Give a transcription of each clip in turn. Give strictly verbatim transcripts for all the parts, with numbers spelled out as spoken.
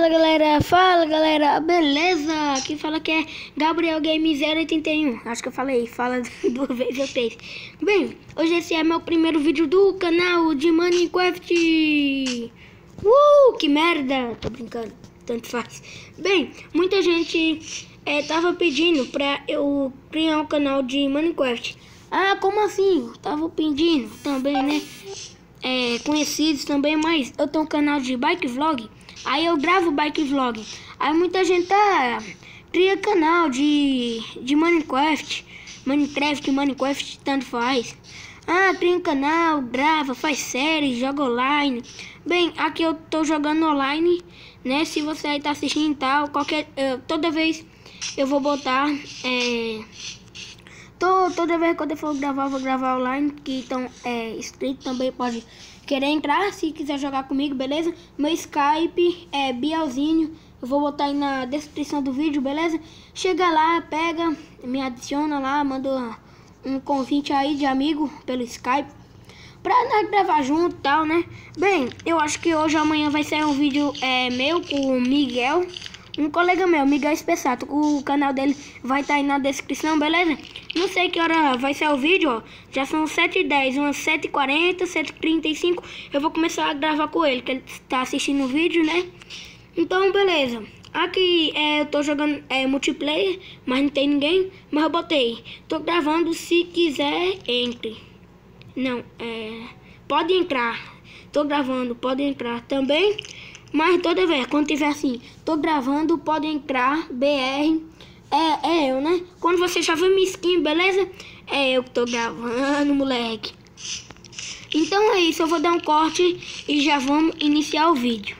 Fala galera, fala galera, beleza? Quem fala que é Gabriel Game zero oitenta e um. Acho que eu falei, fala duas vezes ou três. Bem, hoje esse é meu primeiro vídeo do canal de Minecraft. Uh, que merda! Tô brincando, tanto faz. Bem, muita gente é, tava pedindo pra eu criar um canal de Minecraft. Ah, como assim? Tava pedindo também, né? É, conhecidos também, mas eu tenho um canal de bike vlog. Aí eu gravo bike vlog. Aí muita gente tá cria canal de de Minecraft, Minecraft, Minecraft tanto faz. Ah, cria um canal, grava, faz série, joga online. Bem, aqui eu tô jogando online, né? Se você aí tá assistindo e tal, qualquer uh, toda vez eu vou botar é, tô, toda vez que eu for gravar, eu vou gravar online. Que estão é, inscritos também pode querer entrar, se quiser jogar comigo, beleza? Meu Skype é Bielzinho, eu vou botar aí na descrição do vídeo, beleza? Chega lá, pega, me adiciona lá, manda um convite aí de amigo pelo Skype pra nós gravar junto e tal, né? Bem, eu acho que hoje ou amanhã vai sair um vídeo é, meu com o Miguel, um colega meu, Miguel Espessato. O canal dele vai estar tá aí na descrição, beleza? Não sei que hora vai ser o vídeo, ó. Já são sete e dez, umas sete e quarenta, sete e trinta e cinco. Eu vou começar a gravar com ele, que ele tá assistindo o vídeo, né? Então, beleza. Aqui é, eu tô jogando é, multiplayer, mas não tem ninguém. Mas eu botei. Tô gravando, se quiser, entre. Não, é... pode entrar. Tô gravando, pode entrar também. Mas toda vez, quando tiver assim, tô gravando, pode entrar, B R, é, é eu, né? Quando você já viu minha skin, beleza? É eu que tô gravando, moleque. Então é isso, eu vou dar um corte e já vamos iniciar o vídeo.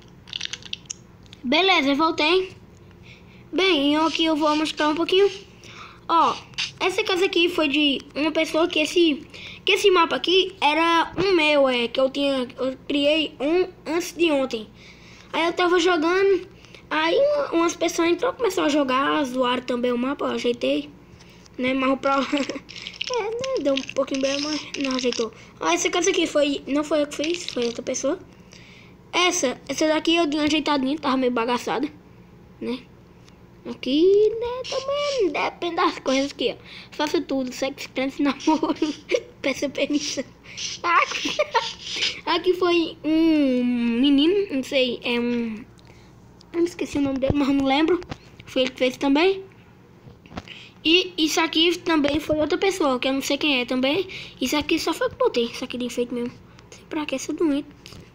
Beleza, eu voltei. Bem, aqui eu vou mostrar um pouquinho. Ó, essa casa aqui foi de uma pessoa que esse... Que esse mapa aqui era um meu, é, que eu tinha, eu criei um antes de ontem. Aí eu tava jogando, aí umas pessoas entrou, começaram a jogar, zoaram também o mapa, eu ajeitei, né, mas o problema, é, né, deu um pouquinho bem, mas não ajeitou. Ó, essa casa aqui foi, não foi eu que fiz, foi outra pessoa. Essa, essa daqui eu dei uma ajeitadinha, tava meio bagaçada, né. Aqui, né, também depende das coisas aqui, ó. Faço tudo, sexo, trans, namoro, peça permissão. Aqui foi um menino, não sei, é um... Eu não esqueci o nome dele, mas não lembro. Foi ele que fez também. E isso aqui também foi outra pessoa, que eu não sei quem é também. Isso aqui só foi que botei, isso aqui de enfeite mesmo. Não sei pra que, essa doente.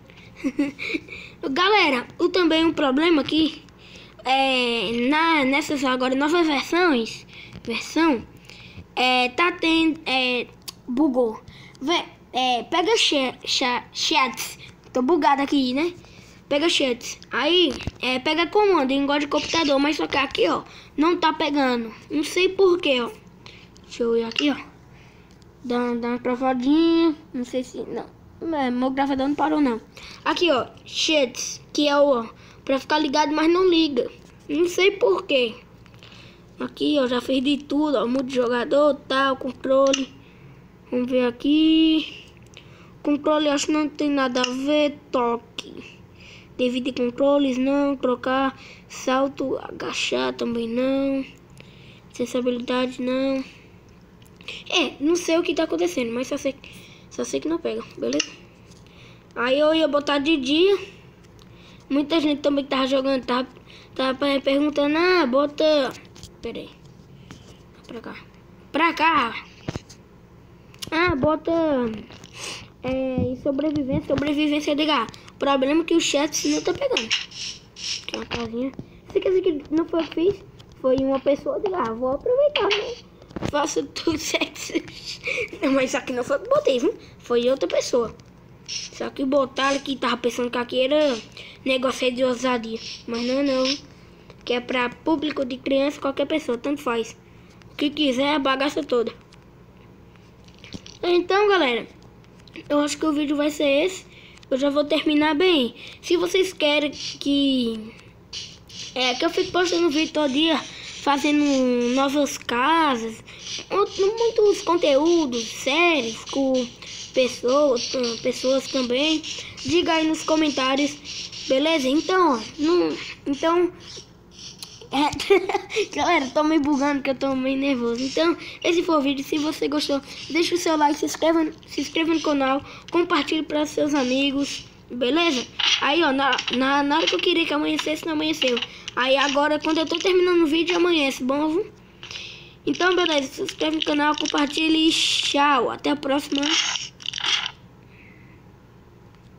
Galera, o também um problema aqui... É, na, nessas agora novas versões, versão, é, tá tendo, é, bugou. Vê, é, pega chats, tô bugado aqui, né? Pega chats, aí, é, pega comando em igual de computador, mas só que aqui, ó, não tá pegando. Não sei porquê, ó. Deixa eu ir aqui, ó. Dá, dá uma travadinha, não sei se, não, é, meu gravador não parou, não. Aqui, ó, chats, que é o... Pra ficar ligado, mas não liga. Não sei porquê. Aqui, ó, já fiz de tudo, ó. Mudo de jogador, tal, controle. Vamos ver aqui. Controle, acho que não tem nada a ver. Toque. Devido de controles, não. Trocar. Salto, agachar também não. Sensibilidade, não. É, não sei o que tá acontecendo, mas só sei, só sei que não pega, beleza? Aí eu ia botar de dia. Muita gente também que tava jogando, tava, tava perguntando, ah, bota... Pera aí. Pra cá. Pra cá. Ah, bota... É, sobrevivência, sobrevivência, ligar. O problema é que o chat não tá pegando. Aqui é uma casinha. Essa casa aqui não foi eu que fiz, foi uma pessoa, ligar. Vou aproveitar, né? Faço tudo sexo. Não, mas isso aqui não foi eu que botei, viu? Foi outra pessoa. Só que botaram que tava pensando que aqui era negócio de ousadia. Mas não é não. Que é pra público de criança, qualquer pessoa, tanto faz. O que quiser, a bagaça toda. Então, galera, eu acho que o vídeo vai ser esse. Eu já vou terminar bem. Se vocês querem que... É, que eu fique postando vídeo todo dia, fazendo novas casas, muitos conteúdos, séries, com... pessoas, pessoas também. Diga aí nos comentários Beleza? Então, ó, não, então... É, galera, tô me bugando que eu tô meio nervoso. Então, esse foi o vídeo. Se você gostou, deixa o seu like, se inscreva, se inscreva no canal, compartilhe para seus amigos, beleza? Aí, ó, na, na, na hora que eu queria que amanhecesse, não amanheceu. Aí agora, quando eu tô terminando o vídeo, amanhece, bom? Então, beleza, se inscreve no canal, compartilhe e tchau. Até a próxima.